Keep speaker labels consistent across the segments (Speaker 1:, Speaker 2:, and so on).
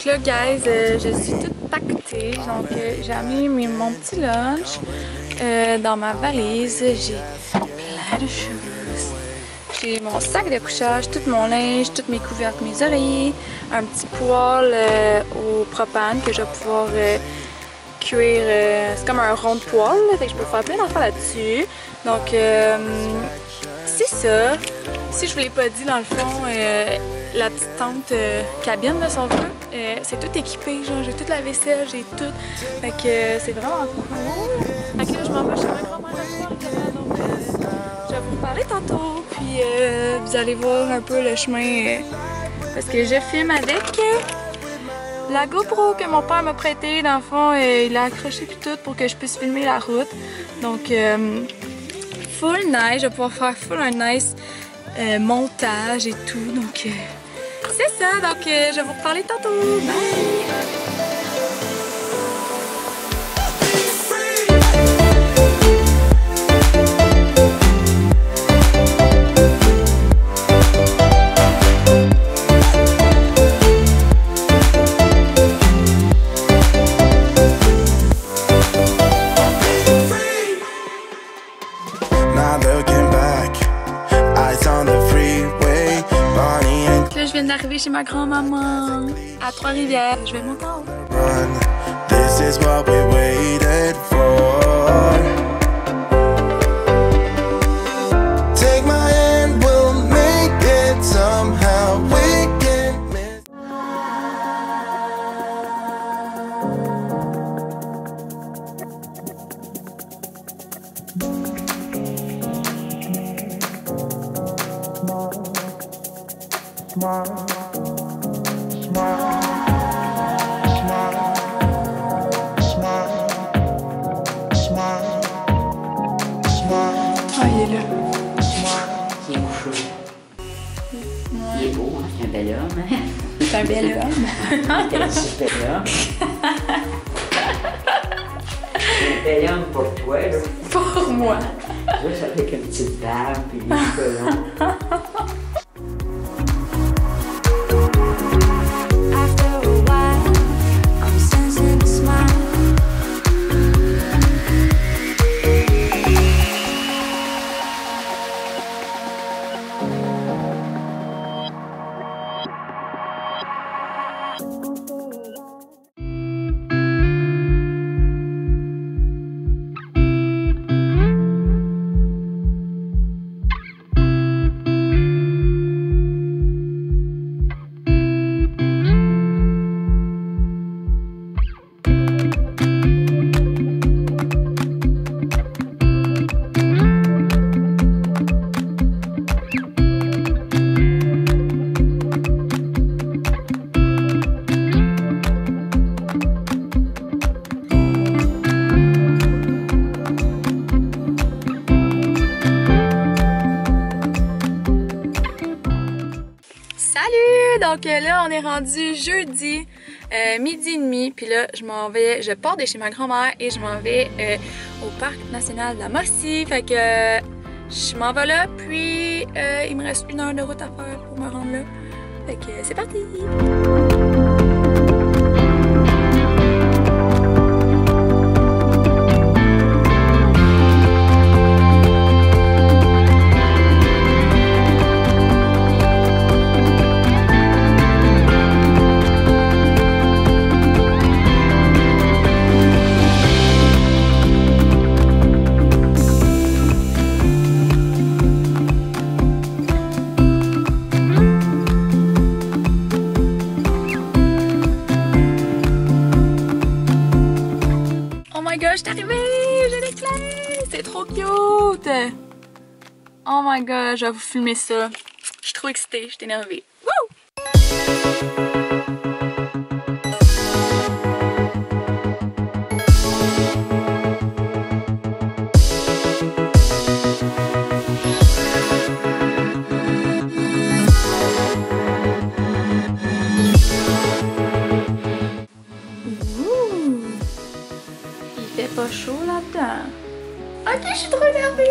Speaker 1: là, guys, je suis toute pactée. Donc, j'ai amené mon petit lunch dans ma valise. J'ai plein de choses. J'ai mon sac de couchage, tout mon linge, tous mes couvercles, mes oreillers, un petit poêle au propane que je vais pouvoir cuire. C'est comme un rond de poêle, là, fait que je peux faire plein d'affaires là-dessus. Donc, c'est ça. Si je vous l'ai pas dit, dans le fond, la petite tente cabine, là, si on veut, c'est tout équipé. Genre, j'ai toute la vaisselle, j'ai tout. Fait que c'est vraiment cool. Fait que là, je m'en vais chez ma grand-mère donc je vais vous parler tantôt. Puis vous allez voir un peu le chemin parce que je filme avec la GoPro que mon père m'a prêtée. Dans le fond, il l'a accroché puis tout pour que je puisse filmer la route. Donc, full nice. Je vais pouvoir faire full un nice montage et tout. Donc, c'est ça. Donc, je vais vous reparler tantôt. Bye! Je viens d'arriver chez ma grand-maman à Trois-Rivières. Je vais monter en haut. This is what we waited for. Take my hand, we'll make it somehow. We can miss. Ah, il est là.
Speaker 2: Il est chaud. Il est beau, hein? C'est un bel homme. Hein?
Speaker 1: C'est un bel homme.
Speaker 2: C'est un super homme. C'est un bel homme pour toi, là.
Speaker 1: Pour moi.
Speaker 2: Juste avec une petite barbe et des cheveux longs.
Speaker 1: Donc là, on est rendu jeudi, midi et demi. Puis là, je pars de chez ma grand-mère et je m'en vais au parc national de la Mauricie. Fait que je m'en vais là, puis il me reste 1 heure de route à faire pour me rendre là. Fait que c'est parti! Je suis arrivée! J'ai les clés! C'est trop cute! Oh my god, je vais vous filmer ça. Je suis trop excitée, je suis énervée. Wouh! Pas chaud là-dedans. Ok, je suis trop énervée.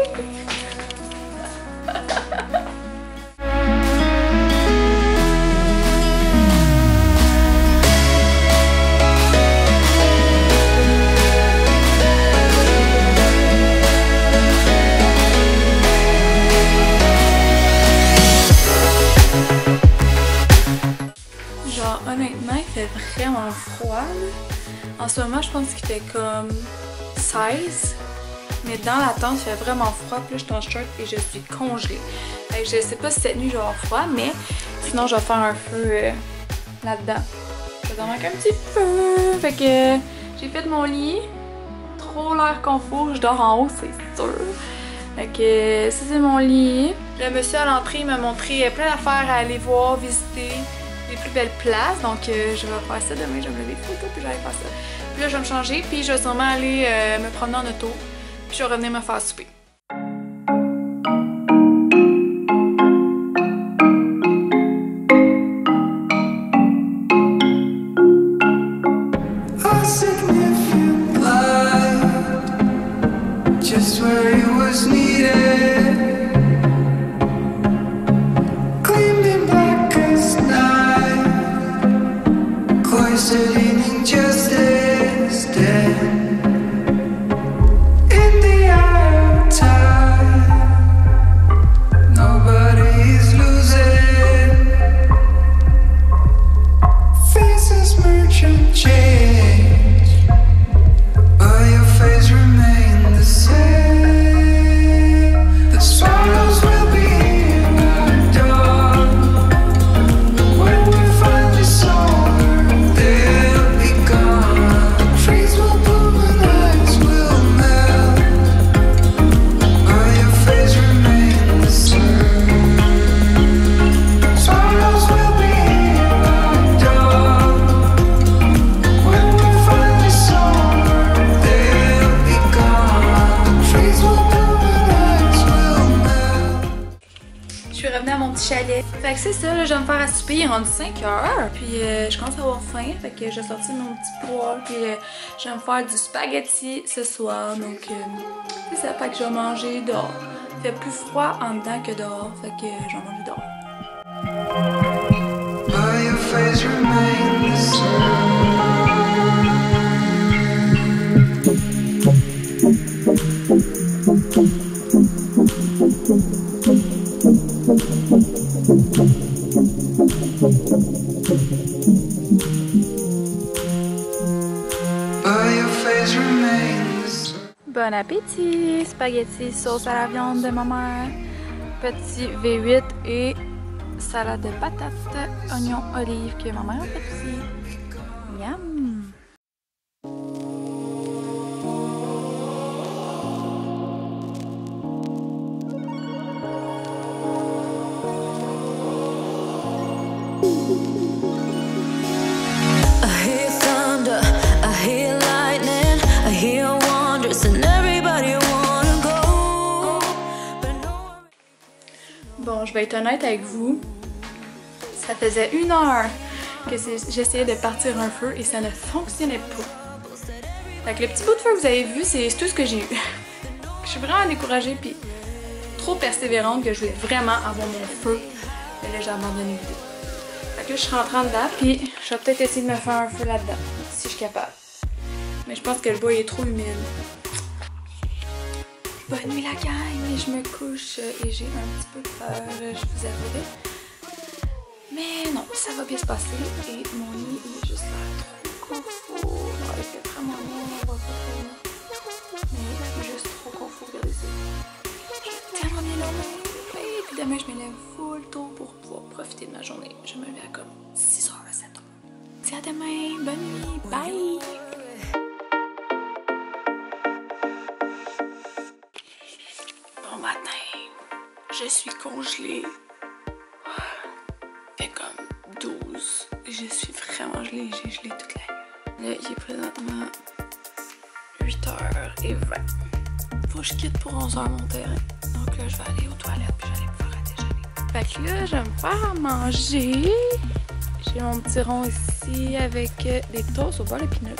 Speaker 1: honnêtement, il fait vraiment froid. Là. En ce moment, je pense qu'il fait comme 16. Mais dans la tente, il fait vraiment froid. Puis là, je suis en short et je suis congelée. Fait que je sais pas si cette nuit, je vais avoir froid, mais sinon, je vais faire un feu là-dedans. Je vais dormir avec un petit feu. Fait que j'ai fait mon lit. Trop l'air confort. Je dors en haut, c'est sûr. Fait que ça, c'est mon lit. Le monsieur à l'entrée m'a montré plein d'affaires à aller voir, visiter les plus belles places. Donc, je vais faire ça demain. Je vais me lever des photos puis je vais aller faire ça. Puis là, je vais me changer. Puis je vais sûrement aller me promener en auto. Puis je vais revenir me faire souper.
Speaker 3: Just where it was needed, gleaming black as night, cloistered in injustice, dead in the eye of time. Nobody's losing, faces merge and change, but your face remains the same. The sorrows will be in our door. When we're finally sober, they'll be gone. The trees will bloom and ice will melt, but your face remains the same. Sorrows will be in our door. When we're finally sober, they'll be gone. The trees will bloom and ice will melt.
Speaker 1: Je suis revenue à mon petit chalet. Fait que c'est ça, là, je vais me faire à souper. Il est rendu 5 heures. Puis je commence à avoir faim. Fait que je vais sortir mon petit poêle. Puis je vais me faire du spaghetti ce soir. Donc c'est ça. Fait que je vais manger dehors. Il fait plus froid en dedans que dehors. Fait que je vais manger dehors.
Speaker 3: But your face remains the same. But your face remains the same.
Speaker 1: Bon appétit! Spaghetti sauce à la viande de ma mère. Petit V8 et salade de patates, oignons, olives que ma mère a fait aussi. Miam!
Speaker 4: I hear thunder, I hear lightning, I hear wonders, and everybody wanna go. But no one...
Speaker 1: Bon, je vais être honnête avec vous. Ça faisait 1 heure que j'essayais de partir un feu et ça ne fonctionnait pas. Fait que le petit bout de feu que vous avez vu, c'est tout ce que j'ai eu. Je suis vraiment découragée puis trop persévérante que je voulais vraiment avoir mon feu. Mais là, j'ai abandonné l'idée. Fait que là, je suis rentrée en dedans puis je vais peut-être essayer de me faire un feu là-dedans, si je suis capable. Mais je pense que le bois est trop humide. Bonne nuit la gang, je me couche et j'ai un petit peu peur, je vous avoue. Mais non, ça va bien se passer et mon lit est juste là, trop confort. Il fait vraiment noir, on voit pas trop. Mais juste trop confort, regardez ça. Je tiens bien dormir. Et puis demain, je me lève full tôt pour pouvoir profiter de ma journée. Je me lève à comme 6h à 7h. Dis à demain, bonne nuit, bye! Bon matin, je suis congelée. Fait comme 12. Je suis vraiment gelée, j'ai gelé toute la nuit. Là, il est présentement 8h20. Faut que je quitte pour 11h mon terrain. Donc là, je vais aller aux toilettes puis j'allais me faire à déjeuner. Fait que là, je vais me faire à manger. J'ai mon petit rond ici avec des toasts au beurre de peanut.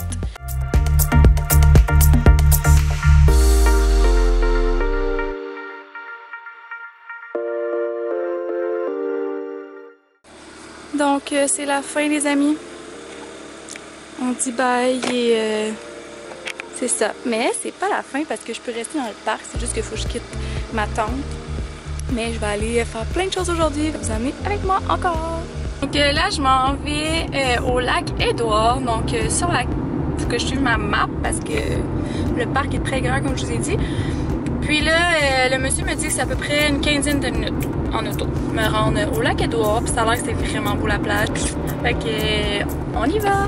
Speaker 1: Donc, c'est la fin, les amis. On dit bye et c'est ça. Mais c'est pas la fin parce que je peux rester dans le parc. C'est juste qu'il faut que je quitte ma tente. Mais je vais aller faire plein de choses aujourd'hui. Vous amener avec moi encore. Donc là, je m'en vais au lac Édouard. Donc sur la... faut que je suive ma map parce que le parc est très grand, comme je vous ai dit. Puis là, le monsieur me dit que c'est à peu près une quinzaine de minutes en auto. Me rendre au lac Édouard. Puis ça a l'air que c'est vraiment beau la plage. Fait que on y va!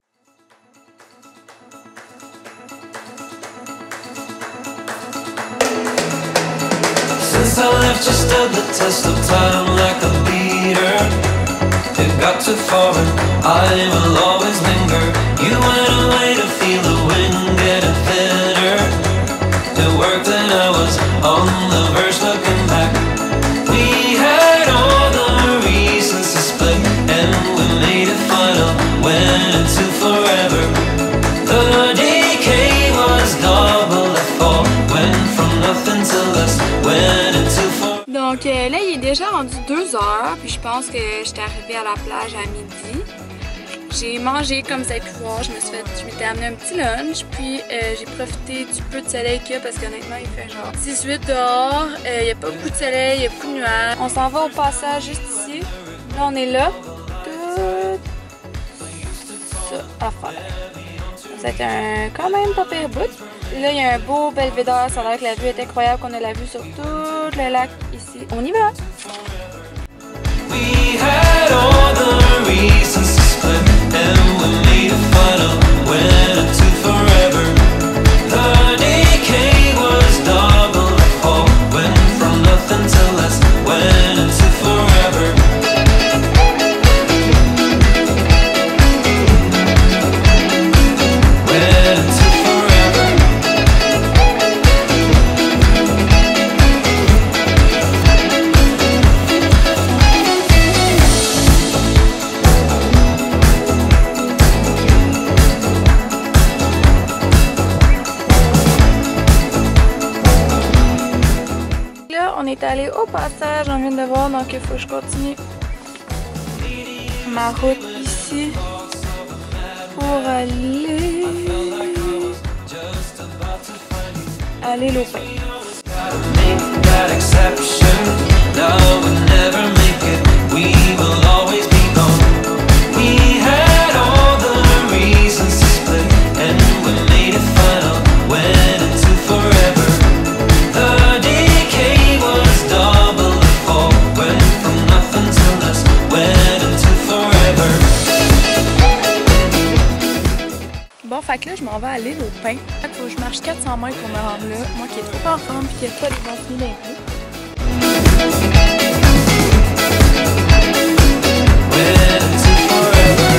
Speaker 3: Since I left, you stood the test of time like a leader. It got too far and I will always linger. You went away to feel the wind getting thinner. It worked and I was on the verge looking back. We had all the reasons to split and we made it final. Went into forever. The decay was double the fall. Went from nothing to less. Went into forever.
Speaker 1: Donc là, il est déjà rendu 2 heures, puis je pense que j'étais arrivée à la plage à midi. J'ai mangé comme vous avez pu voir, je m'étais amené un petit lunch, puis j'ai profité du peu de soleil qu'il y a parce qu'honnêtement il fait genre 18 dehors, il n'y a pas beaucoup de soleil, il y a beaucoup de nuages. On s'en va au passage juste ici, là on est là, tout ça à faire. C'est quand même pas pire bout. Là, il y a un beau belvédère, ça a l'air que la vue est incroyable, qu'on a la vue sur tout le lac ici. On y va!
Speaker 3: We had all the reasons to split and we made it final. Went into forever. The decay was double the fall. Went from nothing to less. Went into forever. Went into forever.
Speaker 1: Là, on est allé au passage, on vient de voir, donc il faut que je continue ma route ici pour aller Lopin.
Speaker 3: Make that exception. Now we'll never make it. We will always be gone. We had all the reasons to split, and we made it final. Went into forever. The decay was double the fall. Went from nothing to less. Went into forever.
Speaker 1: Bon, fait que là, je m'en vais aller au pain. Fait qu'il faut que je marche 400 mètres pour me rendre là. Moi qui est trop en forme puis qui a pas les bons filets d'impôts.
Speaker 3: Went into forever.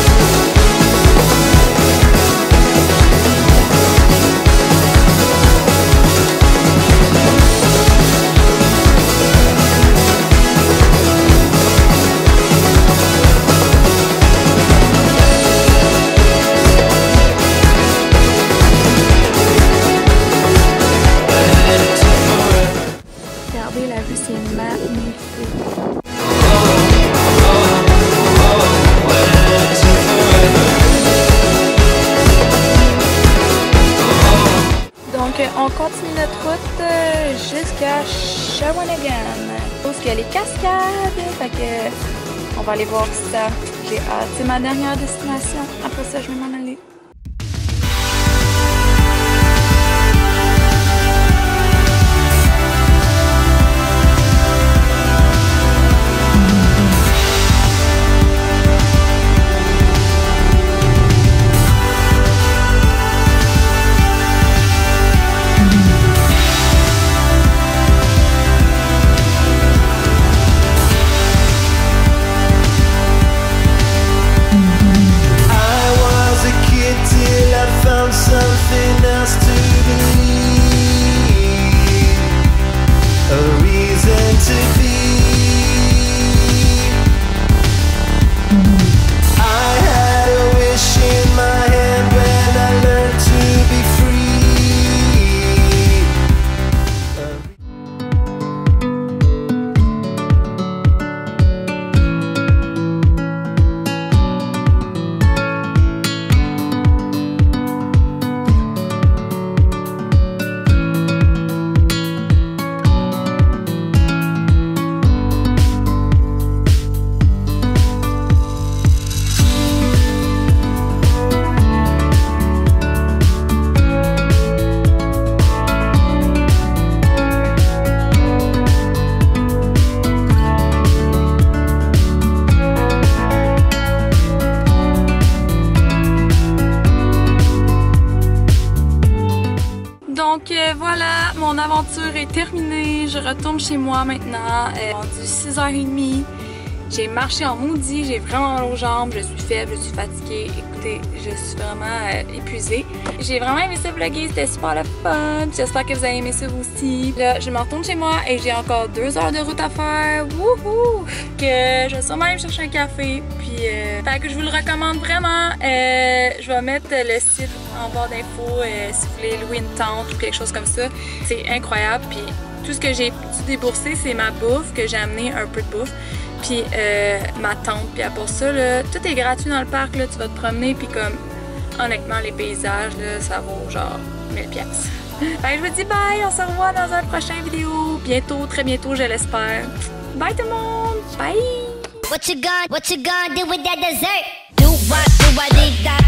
Speaker 1: Regardez, la vue, c'est magnifique. Donc, on continue notre route jusqu'à Shawinigan. Parce qu'il y a les cascades, fait que on va aller voir ça. J'ai hâte. C'est ma dernière destination. Après ça, je vais m'en aller.
Speaker 3: I was a
Speaker 1: voilà, mon aventure est terminée. Je retourne chez moi maintenant. Rendu 6h30. J'ai marché en maudit, j'ai vraiment mal aux jambes, je suis faible, je suis fatiguée. Écoutez, je suis vraiment épuisée. J'ai vraiment aimé ce vlogger, c'était super le fun. J'espère que vous avez aimé ça vous aussi. Là, je me retourne chez moi et j'ai encore 2 heures de route à faire. Wouhou! Que je vais sûrement aller me chercher un café. Puis, fait que je vous le recommande vraiment. Je vais mettre le site en barre d'infos si vous voulez louer une tente ou quelque chose comme ça. C'est incroyable. Puis, tout ce que j'ai dû débourser, c'est ma bouffe, que j'ai amené un peu de bouffe. Puis ma tente, puis pour ça, là, tout est gratuit dans le parc, là, tu vas te promener, puis comme, honnêtement, les paysages, là, ça vaut genre 1000$. Fait que je vous dis bye, on se revoit dans un prochain vidéo, bientôt, très bientôt, je l'espère. Bye tout le monde, bye!
Speaker 5: What you gonna do with that dessert? Do what, do I did that?